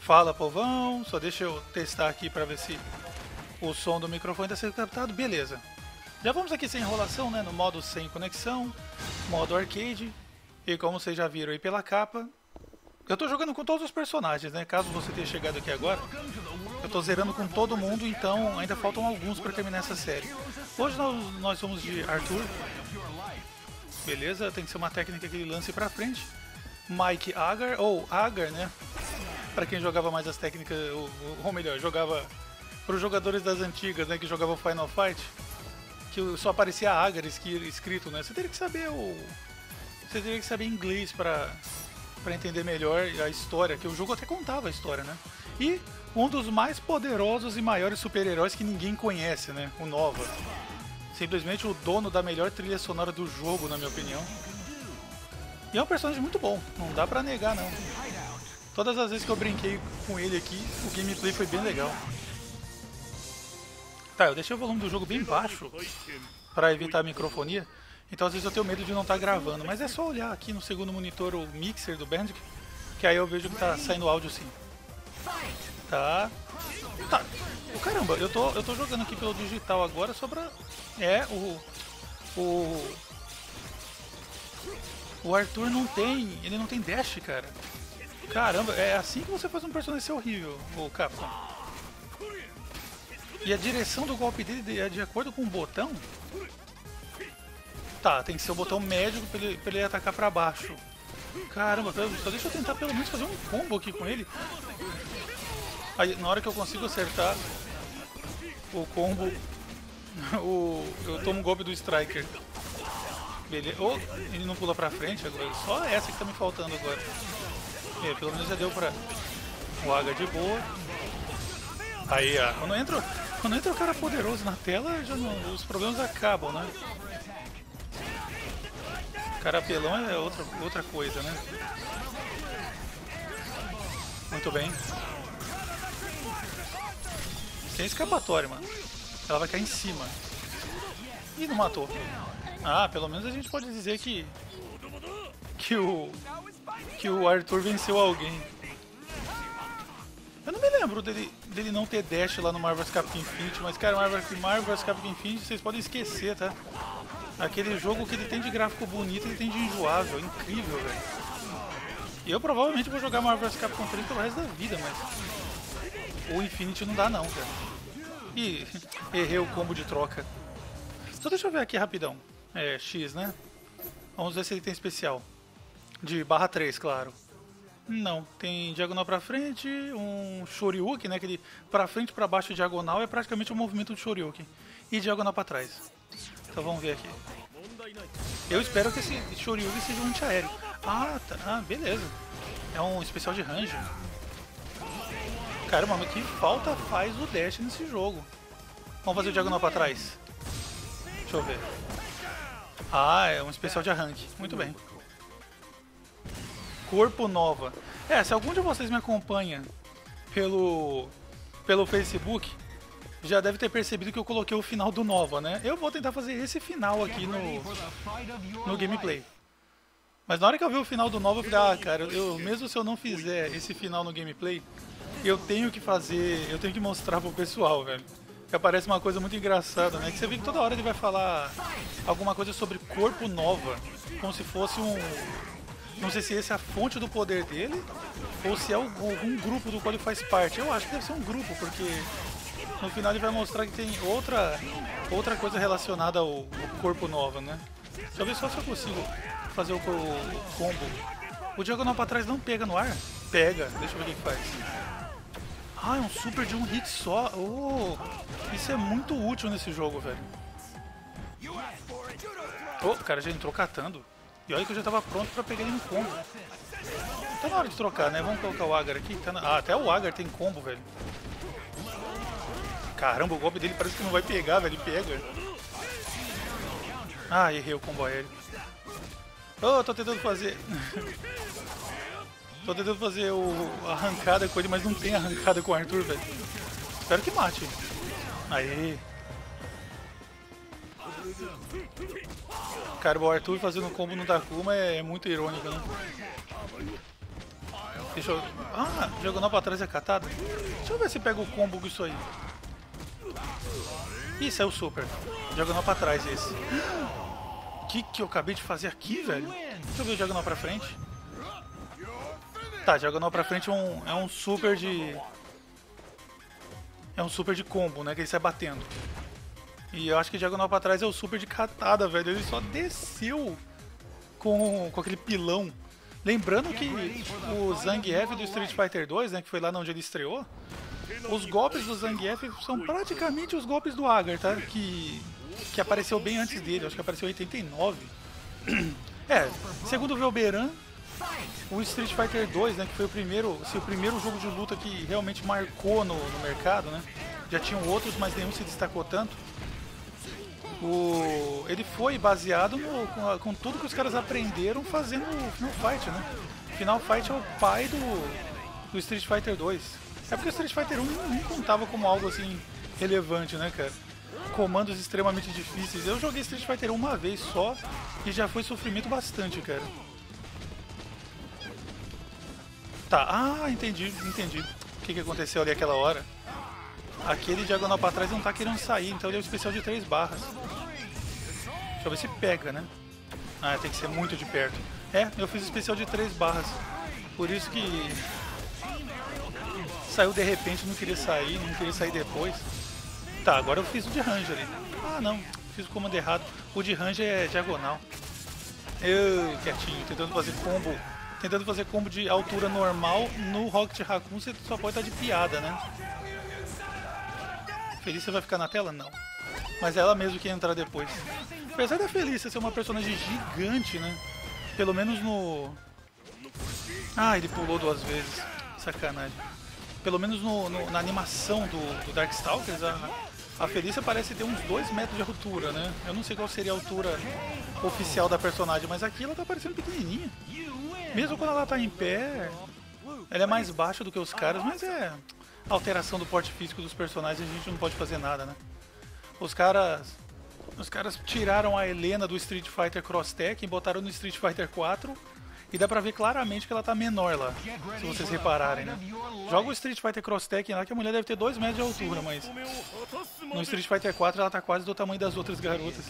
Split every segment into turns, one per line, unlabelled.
Fala, povão. Só deixa eu testar aqui pra ver se o som do microfone está sendo captado. Beleza. Já vamos aqui sem enrolação, né? No modo sem conexão, modo arcade. E como vocês já viram aí pela capa, eu tô jogando com todos os personagens, né? Caso você tenha chegado aqui agora, eu tô zerando com todo mundo, então ainda faltam alguns para terminar essa série. Hoje nós vamos de Arthur. Beleza, tem que ser uma técnica que ele lance pra frente. Mike Agar, ou Agar, né? Pra quem jogava mais as técnicas, ou melhor, jogava para os jogadores das antigas, né? Que jogavam Final Fight, que só aparecia Agar escrito, né? Você teria que saber você teria que saber inglês pra entender melhor a história, que o jogo até contava a história, né? E um dos mais poderosos e maiores super-heróis que ninguém conhece, né? O Nova. Simplesmente o dono da melhor trilha sonora do jogo, na minha opinião. E é um personagem muito bom, não dá pra negar não. Todas as vezes que eu brinquei com ele aqui, o gameplay foi bem legal. Tá, eu deixei o volume do jogo bem baixo pra evitar a microfonia. Então às vezes eu tenho medo de não estar gravando, mas é só olhar aqui no segundo monitor o mixer do Bandic, que aí eu vejo que tá saindo áudio sim. Tá. Caramba, eu tô jogando aqui pelo digital agora só pra... O Arthur ele não tem dash, cara. Caramba, é assim que você faz um personagem ser horrível, o Capcom. E a direção do golpe dele é de acordo com o botão? Tá, tem que ser o botão médio pra ele atacar pra baixo. Caramba, só deixa eu tentar pelo menos fazer um combo aqui com ele. Aí, na hora que eu consigo acertar o combo, eu tomo um golpe do Striker. Beleza. Oh, ele não pula pra frente agora. Só essa que tá me faltando agora. Pelo menos já deu pra o Agar de boa. Aí, quando entra o cara poderoso na tela, já os problemas acabam, né? O cara apelão é outra coisa, né? Muito bem. Tem escapatória, mano. Ela vai cair em cima. Ih, não matou. Ah, pelo menos a gente pode dizer que o Arthur venceu alguém. Eu não me lembro dele não ter dash lá no Marvel's Capcom Infinite, mas cara, Marvel's Capcom Infinite vocês podem esquecer, tá? Aquele jogo que ele tem de gráfico bonito, ele tem de enjoável, incrível, velho. E eu provavelmente vou jogar Marvel's Capcom 3 pelo resto da vida, mas o Infinite não dá não, cara. Ih, errei o combo de troca. Só deixa eu ver aqui rapidão. É, X, né? Vamos ver se ele tem especial. De /3, claro. Não, tem diagonal pra frente, um Shoryuken, né? Aquele pra frente, pra baixo diagonal é praticamente um movimento de Shoryuken. E diagonal pra trás. Então vamos ver aqui. Eu espero que esse Shoryuken seja um antiaéreo. Ah, tá. Ah, beleza. É um especial de range. Caramba, mas que falta faz o dash nesse jogo. Vamos fazer o diagonal pra trás. Deixa eu ver. Ah, é um especial de arranque. Muito bem. Corpo Nova. Se algum de vocês me acompanha pelo Facebook, já deve ter percebido que eu coloquei o final do Nova, né? Eu vou tentar fazer esse final aqui no gameplay. Mas na hora que eu ver o final do Nova, eu falei, cara, mesmo se eu não fizer esse final no gameplay, eu tenho que mostrar pro pessoal, velho. Que aparece uma coisa muito engraçada, né? Que você vê que toda hora ele vai falar alguma coisa sobre Corpo Nova, como se fosse não sei se esse é a fonte do poder dele, ou se é algum grupo do qual ele faz parte. Eu acho que deve ser um grupo, porque no final ele vai mostrar que tem outra coisa relacionada ao Corpo Nova, né? Deixa eu ver só se eu consigo fazer o combo. O diagonal pra trás não pega no ar? Pega, deixa eu ver o que faz. Ah, é um super de um hit só. Oh, isso é muito útil nesse jogo, velho. Oh, o cara já entrou catando. E olha que eu já tava pronto pra pegar ele no combo. Tá na hora de trocar, né? Vamos colocar o Agar aqui. Até o Agar tem combo, velho. Caramba, o golpe dele parece que não vai pegar, velho. Ele pega. Ah, errei o combo aéreo. Oh, tô tentando fazer... Tô tentando fazer a arrancada com ele, mas não tem arrancada com o Arthur, velho. Espero que mate. Aí. Cara, o Arthur fazendo combo no Takuma é muito irônico, né? Deixa eu... Ah, diagonal pra trás é catada? Deixa eu ver se pega o combo com isso aí. Ih, saiu super. Diagonal pra trás esse. O que eu acabei de fazer aqui, velho? Deixa eu ver o diagonal pra frente. Tá, diagonal pra frente é um super de... É um super de combo, né? Que ele sai batendo. E eu acho que diagonal pra trás é o super de catada, velho. Ele só desceu com aquele pilão. Lembrando que o Zangief do Street Fighter 2, né? Que foi lá onde ele estreou. Os golpes do Zangief são praticamente os golpes do Agar, tá? Que apareceu bem antes dele. Acho que apareceu em 89. É, segundo o Velberan, o Street Fighter 2, né, que foi o primeiro jogo de luta que realmente marcou no mercado, né? Já tinham outros, mas nenhum se destacou tanto. Ele foi baseado com tudo que os caras aprenderam fazendo o Final Fight, né? Final Fight é o pai do Street Fighter 2. É porque o Street Fighter 1 não contava como algo assim relevante, né, cara? Comandos extremamente difíceis. Eu joguei Street Fighter 1 uma vez só e já foi sofrimento bastante, cara. Tá, entendi. O que aconteceu ali aquela hora. Aquele diagonal pra trás não tá querendo sair, então ele é o especial de 3 barras. Deixa eu ver se pega, né? Ah, tem que ser muito de perto. É, eu fiz o especial de 3 barras. Por isso que saiu de repente, não queria sair depois. Tá, agora eu fiz o de range ali. Ah, não, fiz o comando errado. O de range é diagonal. Eu, quietinho, tentando fazer combo de altura normal. No Rocket Raccoon você só pode estar de piada, né? Felícia vai ficar na tela? Não. Mas é ela mesmo que ia entrar depois. Apesar da Felícia ser uma personagem gigante, né? Pelo menos no... Ah, ele pulou 2 vezes. Sacanagem. Pelo menos na animação do Darkstalkers, a Felícia parece ter uns 2 metros de altura, né? Eu não sei qual seria a altura oficial da personagem, mas aqui ela tá parecendo pequenininha. Mesmo quando ela tá em pé, ela é mais baixa do que os caras, mas é alteração do porte físico dos personagens, a gente não pode fazer nada, né? Os caras tiraram a Helena do Street Fighter Cross Tekken e botaram no Street Fighter 4 e dá pra ver claramente que ela tá menor lá, se vocês repararem, né? Joga o Street Fighter Cross Tekken lá que a mulher deve ter 2 metros de altura, mas no Street Fighter 4 ela tá quase do tamanho das outras garotas.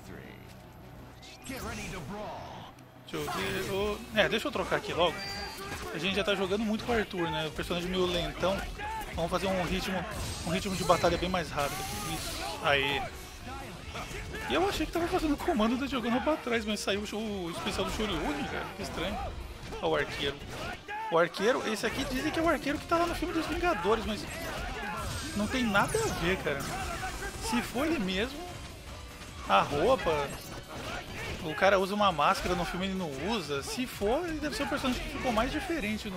Deixa eu trocar aqui logo. A gente já tá jogando muito com o Arthur, né? O personagem meio lentão. Vamos fazer um ritmo de batalha bem mais rápido. Isso, aí. E eu achei que tava fazendo o comando da jogando pra trás, mas saiu o especial do Shoryuken, cara. Que estranho. Olha o arqueiro. O arqueiro, esse aqui dizem que é o arqueiro que tá lá no filme dos Vingadores, mas não tem nada a ver, cara. Se for ele mesmo, a roupa, o cara usa uma máscara, no filme ele não usa. Se for, ele deve ser o personagem que ficou mais diferente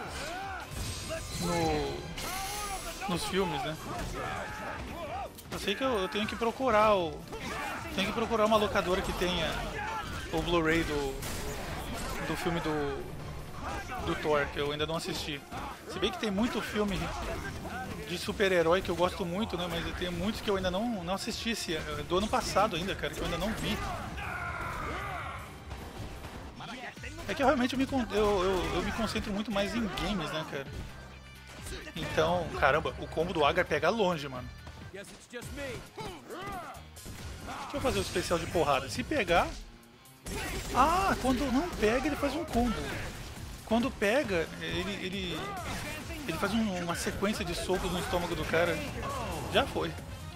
nos filmes, né? Eu sei que eu tenho que procurar uma locadora que tenha o Blu-ray do filme do Thor, que eu ainda não assisti. Se bem que tem muito filme de super-herói que eu gosto muito, né? Mas tem muitos que eu ainda não assisti, do ano passado ainda, cara, que eu ainda não vi. É que eu realmente eu me concentro muito mais em games, né, cara? Então, caramba, o combo do Agar pega longe, mano. Deixa eu fazer o especial de porrada. Se pegar... Ah, quando não pega, ele faz um combo. Quando pega, ele faz uma sequência de socos no estômago do cara. Já foi.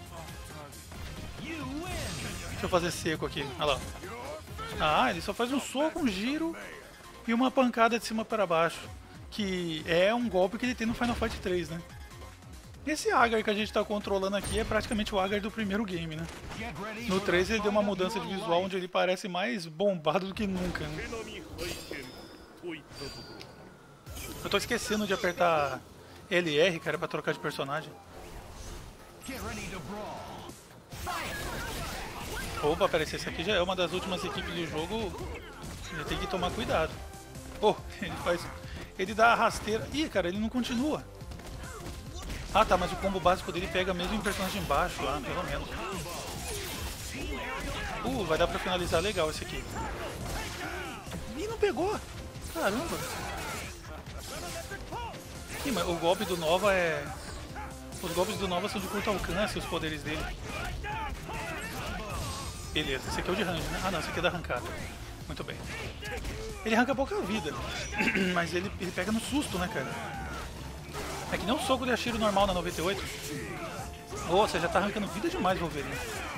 Deixa eu fazer seco aqui. Olha lá. Ah, ele só faz um soco, um giro e uma pancada de cima para baixo. Que é um golpe que ele tem no Final Fight 3, né? Esse Agar que a gente tá controlando aqui é praticamente o Agar do primeiro game, né? No 3 ele deu uma mudança de visual onde ele parece mais bombado do que nunca, né? Eu tô esquecendo de apertar LR, cara, pra trocar de personagem. Opa, peraí, esse aqui já é uma das últimas equipes do jogo. Ele tem que tomar cuidado. Oh, ele dá a rasteira. Ih, cara, ele não continua. Ah, tá, mas o combo básico dele pega mesmo em personagem baixo lá, pelo menos. Vai dar pra finalizar legal esse aqui. Ih, não pegou! Caramba! Ih, mas o golpe do Nova é... Os golpes do Nova são de curto alcance, os poderes dele. Beleza, esse aqui é o de range, né? Ah não, esse aqui é da arrancada. Muito bem. Ele arranca pouca vida, mas ele pega no susto, né, cara? É que nem um soco de Ashiro normal na 98. Oh, você já tá arrancando vida demais, Wolverine.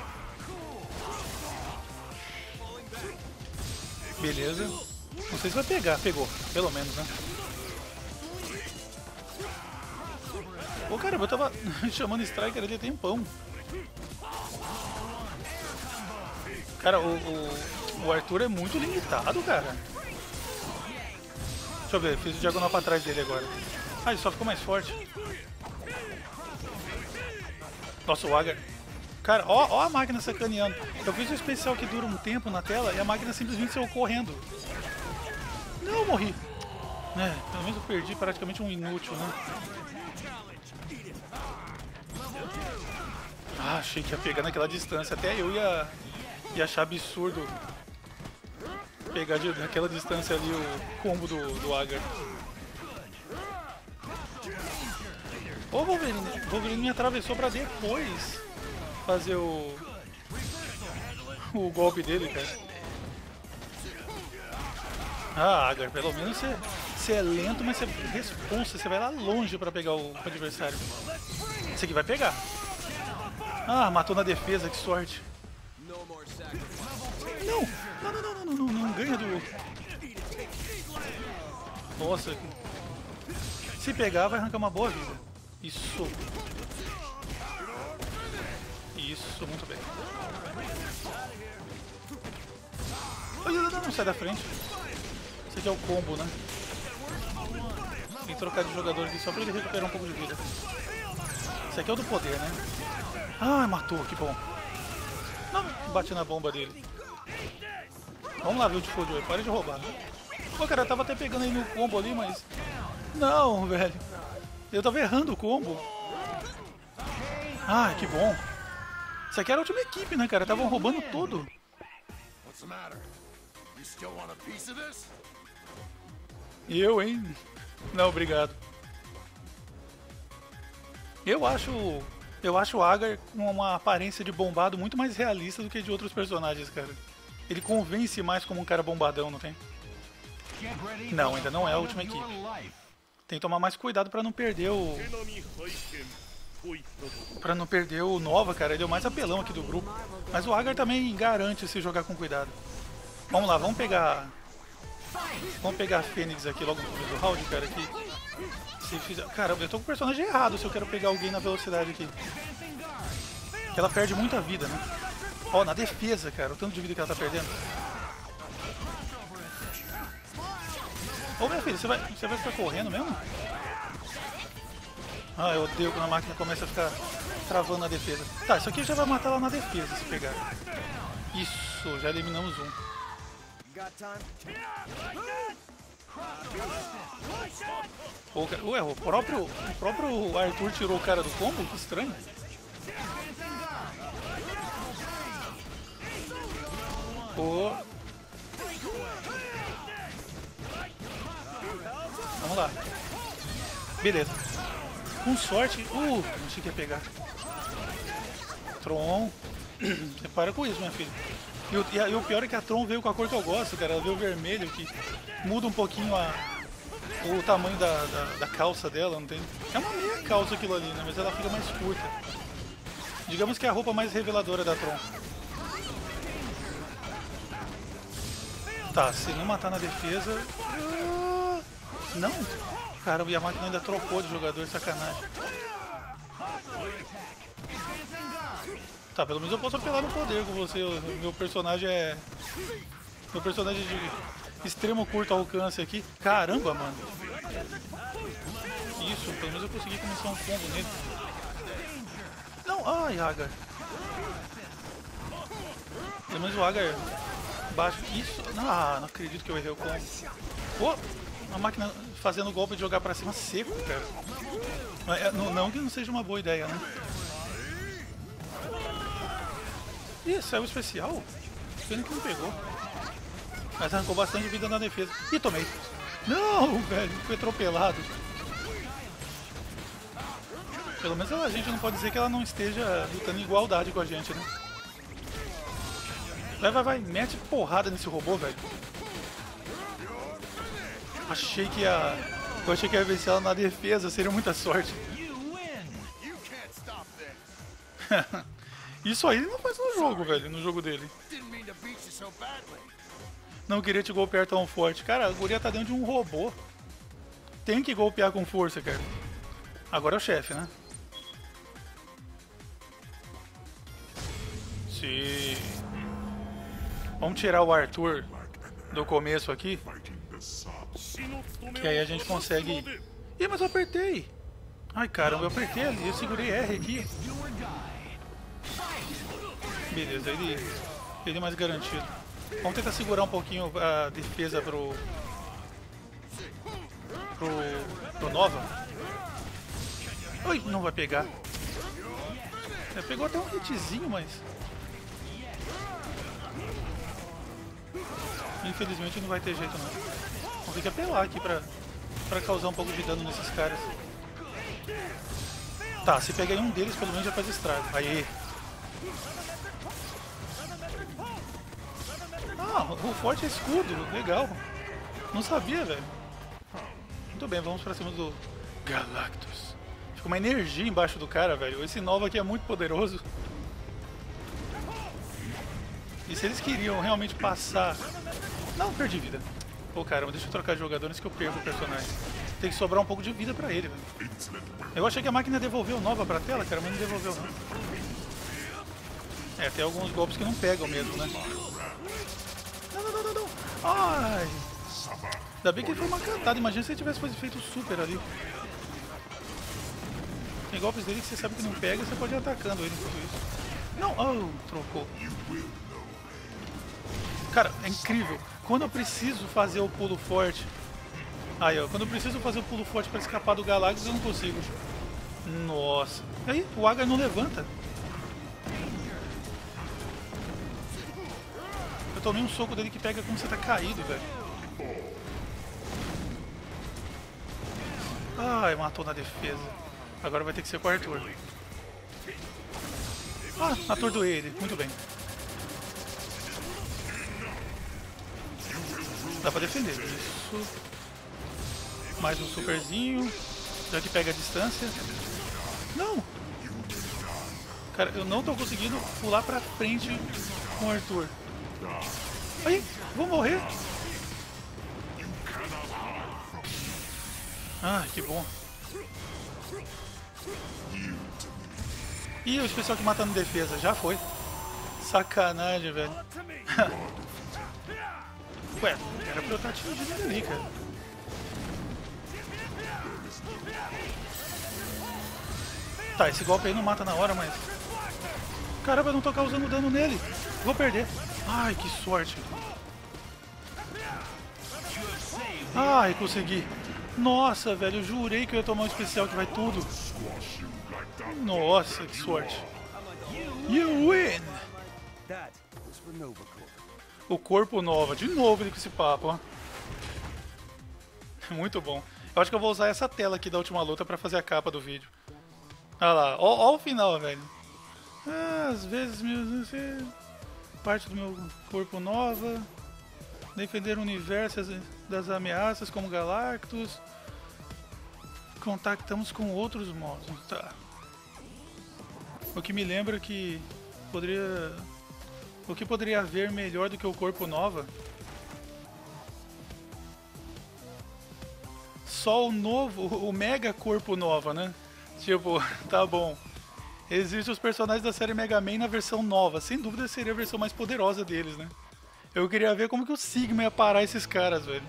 Beleza. Não sei se vai pegar, pegou, pelo menos, né? Pô, caramba, eu tava chamando Striker ali há tempão. Cara, o Arthur é muito limitado, cara. Deixa eu ver, fiz o diagonal pra trás dele agora. Ah, ele só ficou mais forte. Nossa, o Agar... Cara, ó a máquina sacaneando. Eu fiz um especial que dura um tempo na tela e a máquina simplesmente saiu correndo. Não, eu morri. É, pelo menos eu perdi praticamente um inútil, né? Ah, achei que ia pegar naquela distância. Até eu ia achar absurdo pegar naquela distância ali o combo do Agar. Ô, Wolverine me atravessou pra depois fazer o golpe dele, cara. Ah, Agar, pelo menos você é lento, mas você responsa, você vai lá longe pra pegar o adversário. Esse aqui vai pegar. Ah, matou na defesa, que sorte. Não ganha do... Nossa. Se pegar, vai arrancar uma boa vida. Isso. Isso, muito bem. Não, sai da frente. Esse aqui é o combo, né? Tem que trocar de jogador aqui só pra ele recuperar um pouco de vida. Esse aqui é o do poder, né? Ah, matou, que bom. Não, bati na bomba dele. Vamos lá ver o Tifo Joy, para de roubar. Pô, cara, eu tava até pegando aí no combo ali, mas... Não, velho. Eu tava errando o combo. Ah, que bom. Isso aqui era a última equipe, né, cara? Estavam roubando tudo. Eu, hein? Não, obrigado. Eu acho o Agar com uma aparência de bombado muito mais realista do que de outros personagens, cara. Ele convence mais como um cara bombadão, não tem? Não, ainda não é a última equipe. Tem que tomar mais cuidado pra não perder o... Nova, cara. Ele é o mais apelão aqui do grupo. Mas o Agar também garante se jogar com cuidado. Vamos lá, vamos pegar a Fênix aqui logo no começo do round, cara. Aqui. Se fizer... Caramba, eu tô com o personagem errado se eu quero pegar alguém na velocidade aqui. Que ela perde muita vida, né? Ó, na defesa, cara. O tanto de vida que ela tá perdendo. Ô, minha filha, você vai ficar correndo mesmo? Ah, eu odeio quando a máquina começa a ficar travando na defesa. Tá, isso aqui já vai matar ela na defesa, se pegar. Isso, já eliminamos um. Ué, o próprio Arthur tirou o cara do combo? Que estranho. Vamos lá. Beleza. Com sorte... achei que ia pegar. Tron. Você para com isso, minha filha. E o pior é que a Tron veio com a cor que eu gosto, cara. Ela veio vermelho, que muda um pouquinho o tamanho da calça dela, não tem? É uma meia calça aquilo ali, né? Mas ela fica mais curta. Digamos que é a roupa mais reveladora da Tron. Tá, se não matar na defesa... Não! Caramba, e a máquina ainda trocou de jogador, sacanagem. Tá, pelo menos eu posso apelar no poder com você. Meu personagem é... Meu personagem de extremo curto alcance aqui. Caramba, mano. Isso, pelo menos eu consegui começar um combo nele. Não, ai, Agar. Pelo menos o Agar baixo. Isso, não acredito que eu errei o combo. A máquina fazendo golpe de jogar pra cima seco, cara. Não que não seja uma boa ideia, né? Ih, saiu o especial? Pena que não pegou. Mas arrancou bastante vida na defesa. Ih, tomei. Não, velho, foi atropelado. Pelo menos a gente não pode dizer que ela não esteja lutando em igualdade com a gente, né? Vai, vai, vai. Mete porrada nesse robô, velho. Eu achei que ia vencer ela na defesa, seria muita sorte. Isso aí ele não faz no jogo, velho, no jogo dele. Não queria te golpear tão forte. Cara, a guria tá dentro de um robô. Tem que golpear com força, cara. Agora é o chefe, né? Sim. Vamos tirar o Arthur do começo aqui. Que aí a gente consegue... Ih, mas eu apertei. Ai, caramba, eu apertei ali. Eu segurei R aqui. Beleza, ele é mais garantido. Vamos tentar segurar um pouquinho a defesa pro Nova. Ui, não vai pegar. Pegou até um hitzinho, mas... Infelizmente não vai ter jeito não. Vamos ter que apelar aqui pra causar um pouco de dano nesses caras. Tá, se pegar em um deles, pelo menos já faz estrago. Aí. Ah, o forte é escudo. Legal. Não sabia, velho. Muito bem, vamos pra cima do Galactus. Fica uma energia embaixo do cara, velho. Esse Nova aqui é muito poderoso. E se eles queriam realmente passar... Não, perdi vida. Pô, caramba, deixa eu trocar de jogadores que eu perco o personagem. Tem que sobrar um pouco de vida pra ele, velho. Eu achei que a máquina devolveu Nova pra tela, cara, mas não devolveu, não. Tem alguns golpes que não pegam mesmo, né? Não. Ai! Ainda bem que ele foi uma cantada. Imagina se ele tivesse feito super ali. Tem golpes dele que você sabe que não pega e você pode ir atacando ele enquanto isso. Não! Oh, trocou. Cara, é incrível. Quando eu preciso fazer o pulo forte... Aí, ó. Quando eu preciso fazer o pulo forte pra escapar do Galactus, eu não consigo. Nossa. E aí, o Agar não levanta. Eu tomei um soco dele que pega como você tá caído, velho. Ai, matou na defesa. Agora vai ter que ser com o Arthur. Ah, atordoei ele. Muito bem. Dá pra defender. Isso. Mais um superzinho. Já que pega a distância. Não! Cara, eu não tô conseguindo pular pra frente com o Arthur. Aí, vou morrer. Ah, que bom. Ih, o especial que mata no defesa. Já foi. Sacanagem, velho. Ué, era pra eu estar atingindo ali, cara. Tá, esse golpe aí não mata na hora, mas... Caramba, eu não tô causando dano nele. Vou perder. Ai, que sorte. Ai, consegui. Nossa, velho, eu jurei que eu ia tomar um especial que vai tudo. Nossa, que sorte. You win! O corpo Nova. De novo ele com esse papo, ó. Muito bom. Eu acho que eu vou usar essa tela aqui da última luta pra fazer a capa do vídeo. Olha lá, ó o final, velho. Às vezes parte do meu corpo Nova. Defender o universo das ameaças como Galactus. Contactamos com outros modos. Tá. O que me lembra que o que poderia haver melhor do que o corpo Nova? Só o novo, o Mega Corpo Nova, né? Tipo, tá bom. Existem os personagens da série Mega Man na versão nova. Sem dúvida seria a versão mais poderosa deles, né? Eu queria ver como que o Sigma ia parar esses caras, velho.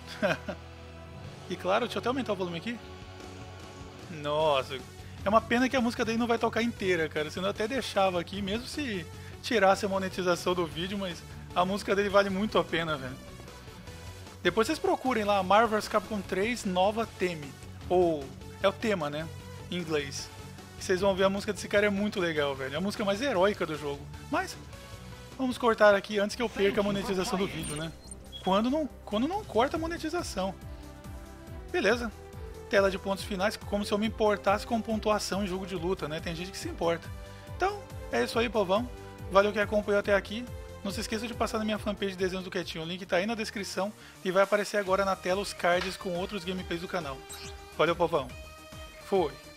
E claro, deixa eu até aumentar o volume aqui. Nossa, é uma pena que a música dele não vai tocar inteira, cara. Senão eu até deixava aqui, mesmo se tirasse a monetização do vídeo, mas a música dele vale muito a pena, velho. Depois vocês procurem lá, Marvel's Capcom 3 Nova Theme. Ou, é o tema, né? Em inglês. E vocês vão ver a música desse cara é muito legal, velho. É a música mais heróica do jogo. Mas, vamos cortar aqui antes que eu perca a monetização do vídeo, né? Quando não corta a monetização. Beleza. tela de pontos finais, como se eu me importasse com pontuação em jogo de luta, né? Tem gente que se importa. Então, é isso aí, povão. Valeu que acompanhou até aqui. Não se esqueça de passar na minha fanpage de Desenhos do Quietinho. O link tá aí na descrição e vai aparecer agora na tela os cards com outros gameplays do canal. Valeu, povão. Fui.